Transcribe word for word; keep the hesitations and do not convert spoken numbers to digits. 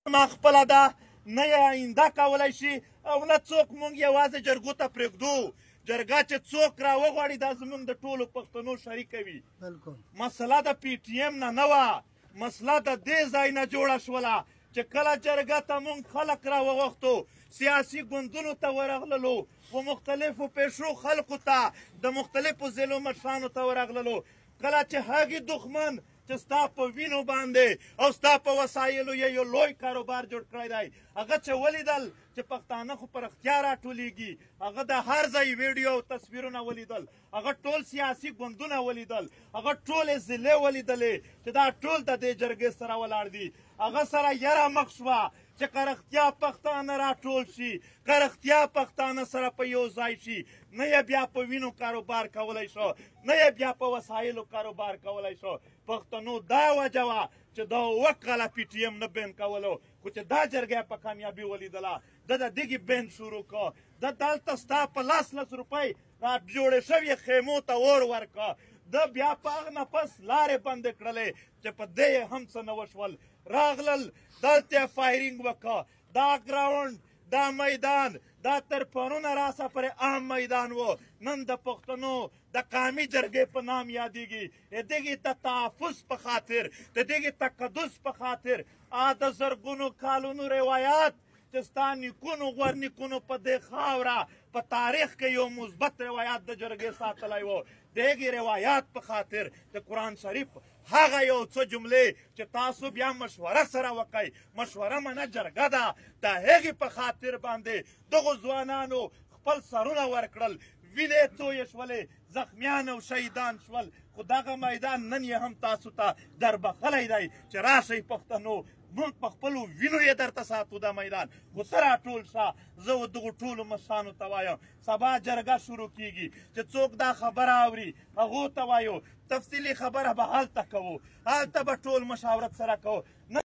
ما خپله ده نه یې آینده کولی شي او نه څوک موږ یوازې جرګو ته پرېږدو. جرګه چې څوک راوغواړي دا زموږ د ټولو پښتنو شریکه وي. مسله د پی ټي ایم نه نه وه، مسله د دې ځای نه جوړه شوله چې کله جرګه ته موږ خلک راوغوښتو، سیاسي ګوندونو ته ورغللو، و مختلفو پیشو خلکو ته، د مختلفو ضلعو مشرانو ته ورغللو. کله چې هغې دښمن چې ستا په وینو باندې او ستا په وسایلو یې یو لوی کاروبار جوړ کړی دی، هغه چې ولیدل چې پښتانه خو په رښتیا راټولېږي، هغه د هر ځای ویډیو او تصویرونه ولیدل، هغه ټول سیاسي ګوندونه ولیدل، هغه ټولې ضلعې ولیدلې چې دا ټول د دې جرګې سره ولاړ دي. هغه سره یره مخ شوه چې که رښتیا پښتانه راټول شي، که رښتیا پښتانه سره په یو ځای شي، نه یې بیا په وینو کاروبار کولی شو، نه یې بیا په وسایلو کاروبار کولی شو. پښتنو دا وجه وه چې دا اووه کاله پي ټي ایم نه بین کولو، خو چې دا جرګه په کامیابي ولیدله، ده د دغې بین شروع کړ. ده دلته ستا په لس لس روپۍ را جوړې شوې خیمو ته اور ورکړه. ده بیا په هغه نفس لارې بندې کړلې چې په دې یې هم څه نه وشول. راغلل دلته یې فایرینګ وکړه. دا ګراونډ، دا میدان، دا تر پرونه راسه پورې عام میدان و، نن د پښتنو د قامي جرګې په نام یادېږي. د دغې ته تحفظ په خاطر، د دغې تقدس په خاطر، د زرګونو کالونو روایات چې ستا نیکونو غورنیکونو په دې خاوره په تاریخ کې یو مثبت روایات د جرګې ساتلی و، د هغې روایات په خاطر د قرآن شریف هغه یو څه جملې چې تاسو بیا مشوره سره وکئ، مشوره منه جرګه ده، د هغې په خاطر باندې دغو ځوانانو خپل سرونه ورکړل، وینې تویې شولې، زخمیان او شهیدان شول. خو دغه میدان نن یې هم تاسو ته دربخلی دی چې راشئ پښتنو، موږ په خپلو وینو یې درته ساتو دا میدان. خو ته راټول شه، زه دغو ټولو مشرانو ته وایم سبا جرګه شروع کیږي چې څوک دا خبره اوري هغو ته وایو تفصیلي خبره به هلته کوو، هلته به ټول مشاورت سره کوو.